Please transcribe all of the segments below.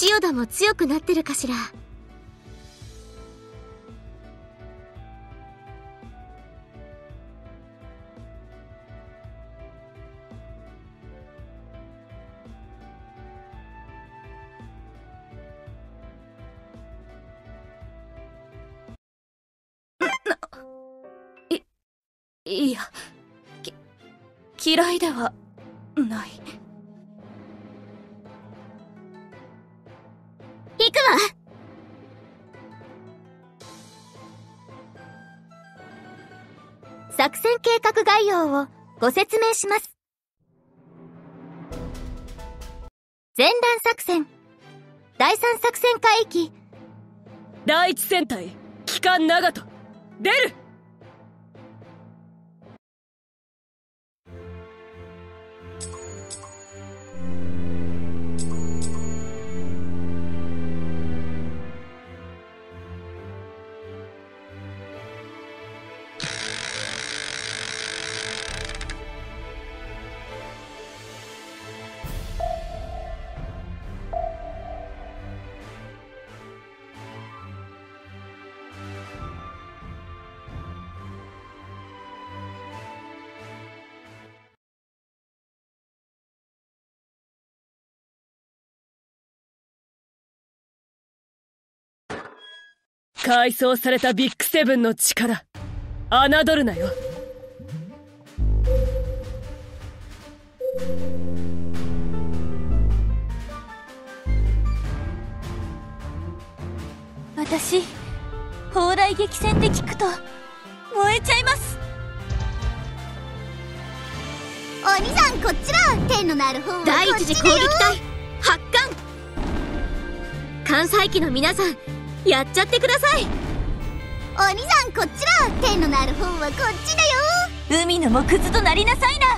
千代田も強くなってるかしら。 いや、嫌いではない。 行くわ。作戦計画概要をご説明します。前段作戦、第三作戦海域、 第一戦隊機関長門出る。改装されたビッグセブンの力、侮るなよ。 私、砲雷撃戦って聞くと燃えちゃいます。 お兄さん、こっちら。天のなる方はこっちだよ。第一次攻撃隊発艦。艦載機の皆さん、やっちゃってください。お兄さん、こっちら。天のなる方はこっちだよ。 海のもくずとなりなさいな。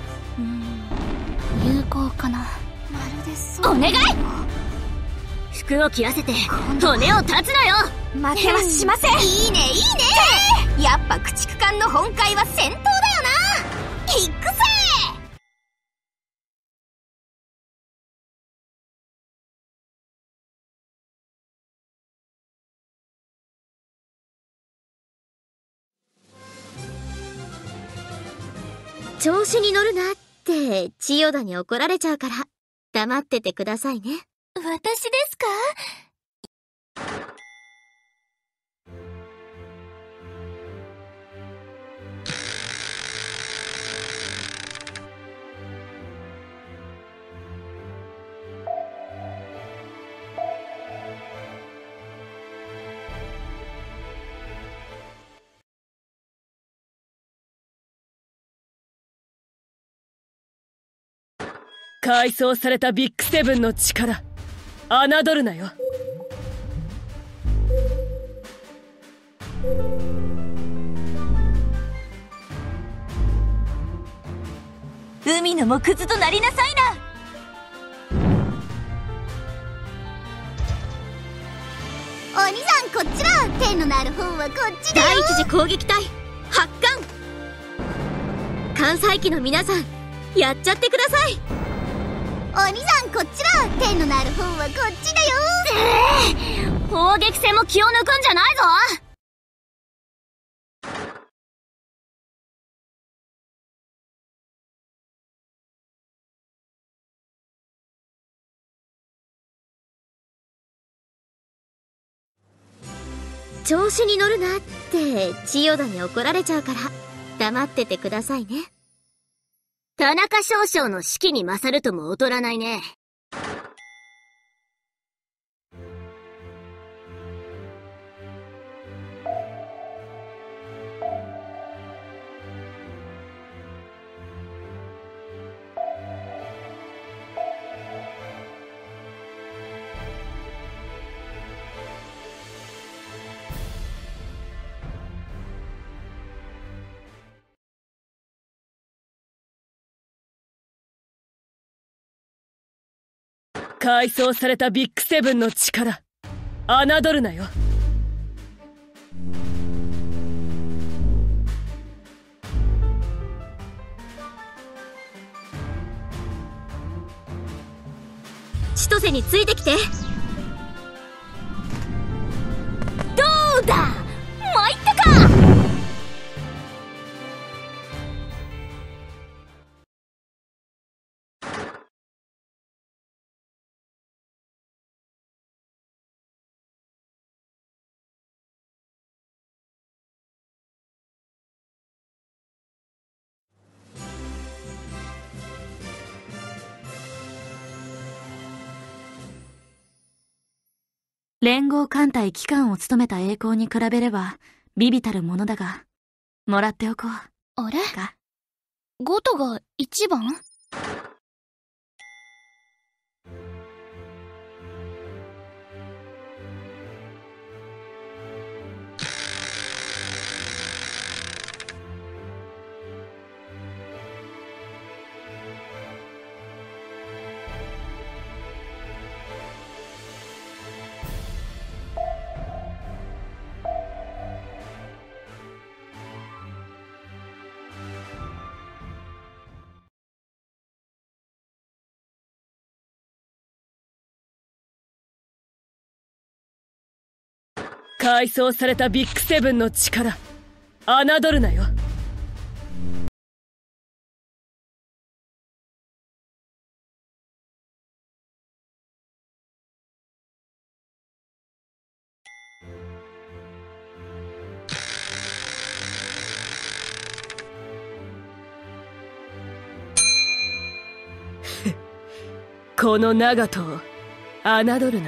有効かな。まるでそう。お願い。服を切らせて骨を断つのよ。 負けはしません。 いいねいいね。やっぱ駆逐艦の本懐は戦闘だよな。行くぜ。調子に乗るなって千代田に怒られちゃうから黙っててくださいね。 私ですか？ 改装されたビッグセブンの力、侮るなよ。 海のもくずとなりなさいな。 お兄さん、こっちら。天のなる方はこっちだよ。第一次攻撃隊発艦。艦載機の皆さん、やっちゃってください。お兄さん、こっちら。天のなる方はこっちだよ。砲撃戦も気を抜くんじゃないぞ。調子に乗るなって千代田に怒られちゃうから黙っててくださいね。田中少将の士気に勝るとも劣らないね。 改装されたビッグセブンの力、侮るなよ。千歳についてきて。 連合艦隊機関を務めた栄光に比べれば、微々たるものだが、もらっておこう。 あれ？ゴトが一番？ 改装されたビッグセブンの力、侮るなよ。この長門を侮るな。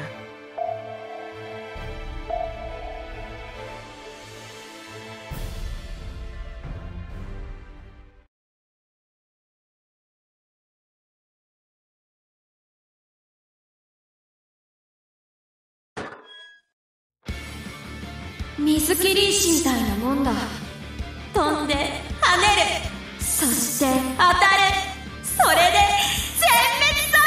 水切り石みたいなもんだ。飛んで跳ねる、そして当たる、それで全滅だ。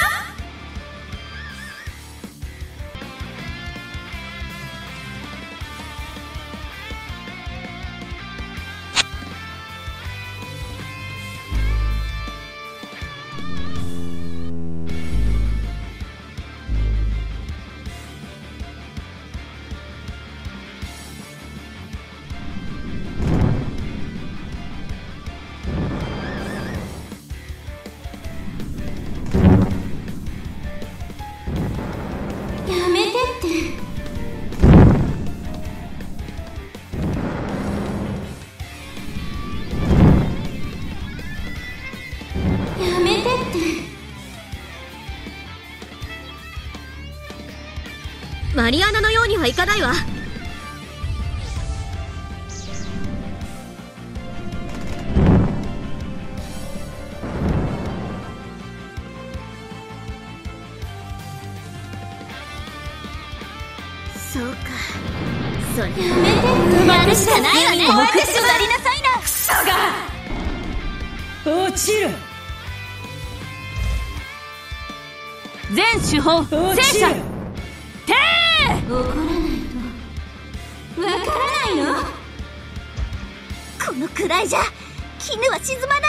マリアナのようにはいかないわ。そうか、そりゃ生まれしかないわね。 目標なりなさいな。クソが落ちろ。 全手法戦車怒らないとわからないの？このくらいじゃ絹は沈まないよ。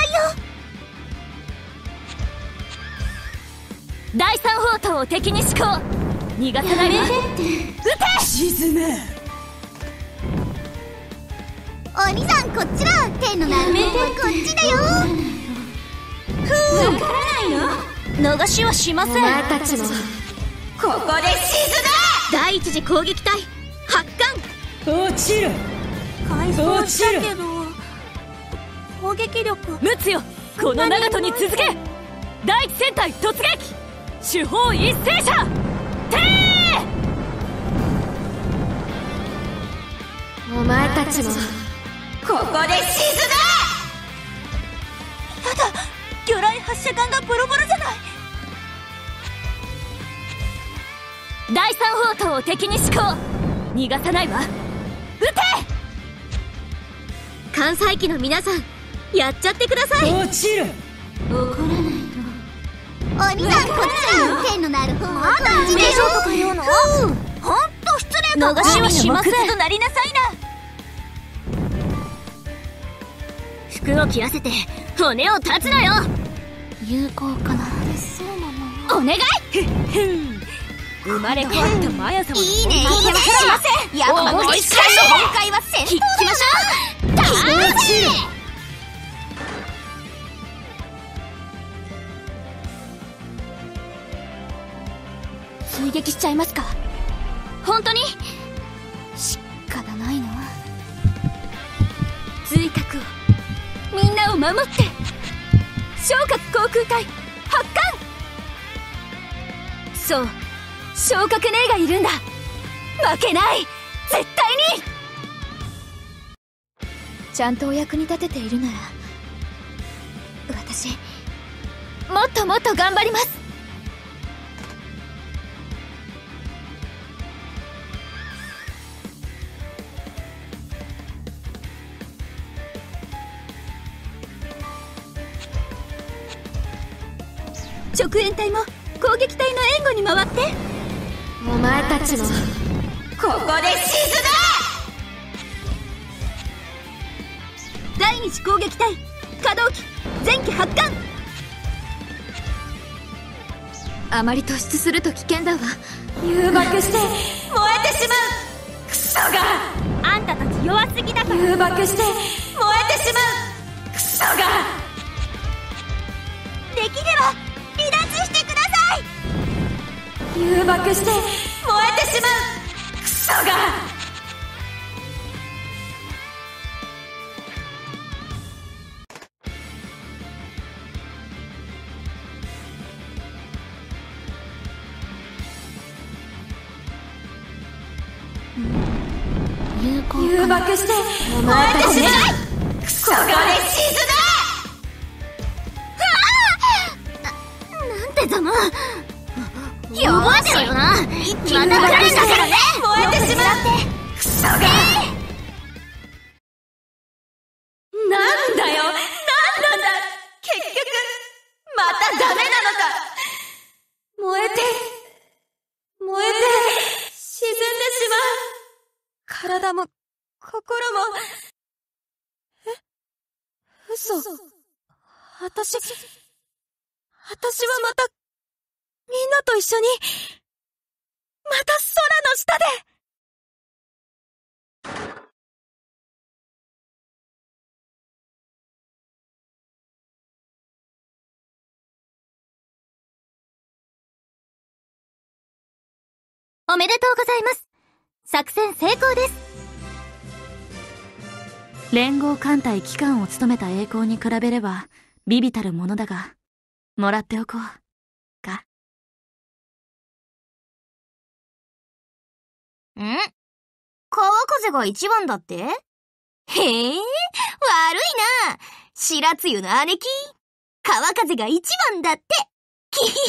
第三砲塔を敵に施行。逃がさないわ。撃て！ 沈め。 お兄さんこっちだ。天のなる方はこっちだよ。わからないの？ 逃しはしません。 お前たちもここで沈め。第一次攻撃隊発艦。 落ちろ。 改装したけど攻撃力。陸奥よ、この長門に続け。第一戦隊突撃。主砲一斉射。 お前たちもここで沈め。やだ、魚雷発射管がボロボロじゃない。第三砲塔を敵に施行。逃がさないわ。撃て！ 艦載機の皆さん、やっちゃってください。 落ちろ。 怒らないと。お兄さんこっちだ。天のなる方はこっちだよ。 とか言うの？ほんと失礼か。逃しはしません。となりなさいな。 服を切らせて骨を断つなよ。 有効かな。そうなの。 お願い。 生まれ変わったマヤ様のいいね。いけません。やっぱもう一回今回は戦闘だよ。行きましょう。ダー追撃しちゃいますか。本当に仕方ないの。追角を、みんなを守って。昇格航空隊発艦。そう、昇格姉がいるんだ。 負けない、絶対に。ちゃんとお役に立てているなら、私もっともっと頑張ります。 直援隊も攻撃隊の援護に回って。 お前たちもここで沈め。 第二次攻撃隊可動機前期発艦。 あまり突出すると危険だわ。誘爆して燃えてしまう。クソが。 あんたたち弱すぎだから。 誘爆して燃えてしまう。クソが。 できれば離脱してください。 誘爆して燃えてしまう。クソが。誘爆して燃えてしまう。クソが。沈め。なんてざま。覚えてろよな。また来るんだからね。 燃えてしまう。クソが。なんだよ、なんなんだ。結局またダメなのか。燃えて沈んでしまう。体も心も。嘘。私はまたみんなと一緒にまた空の下で。 おめでとうございます。作戦成功です。 連合艦隊機関を務めた栄光に比べれば微々たるものだが、もらっておこうか。 川風が一番だって？へえ、悪いな。白露の姉貴。川風が一番だって。キヒヒ。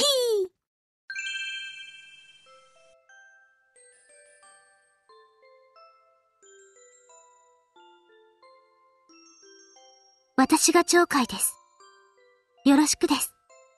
私が鳥海です。よろしくです。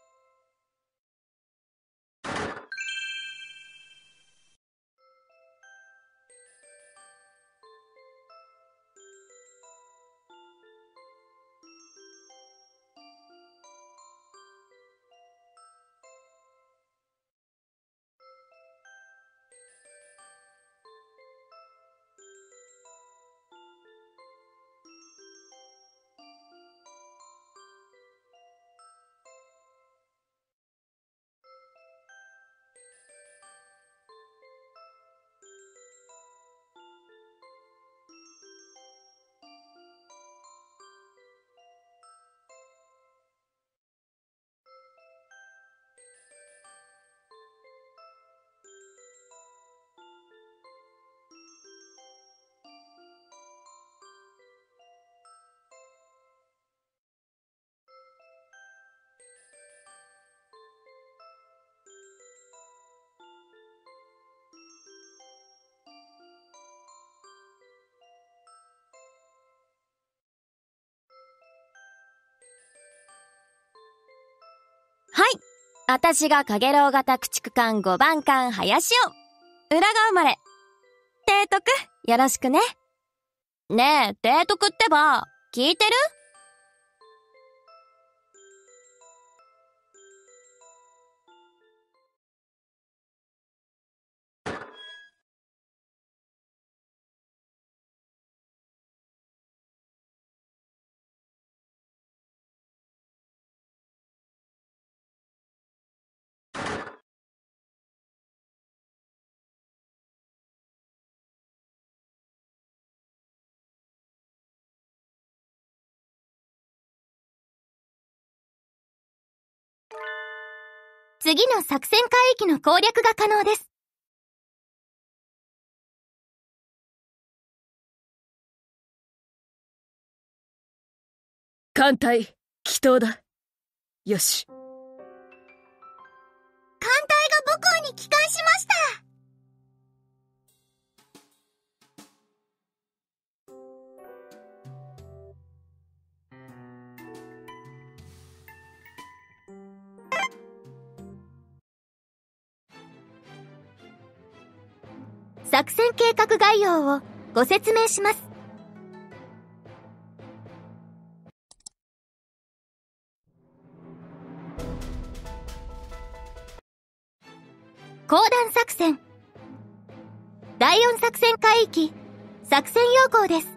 はい。私がカゲロウ型駆逐艦5番艦林尾。浦賀生まれ。提督、よろしくね。ねえ、提督ってば、聞いてる？ 次の作戦海域の攻略が可能です。 艦隊帰投だ。よし。 艦隊が母港に帰還しました。作戦計画概要をご説明します。公団作戦。第4作戦海域、作戦要項です。